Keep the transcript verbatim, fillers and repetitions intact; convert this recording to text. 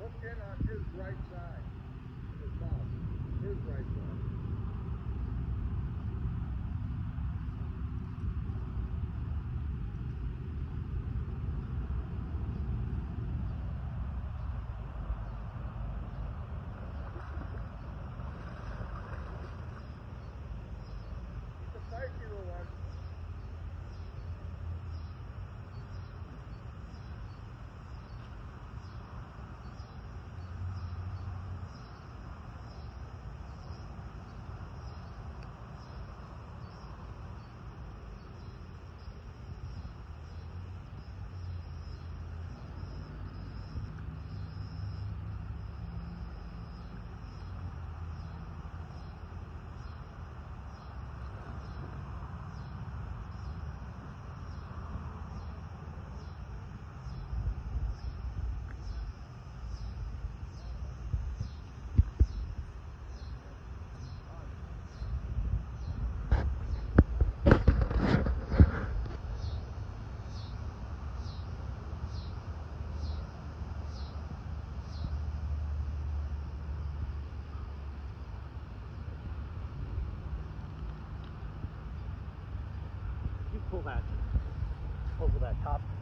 broke in on his right side. His mouth. His right side. He's a feisty little one. You pull that over that top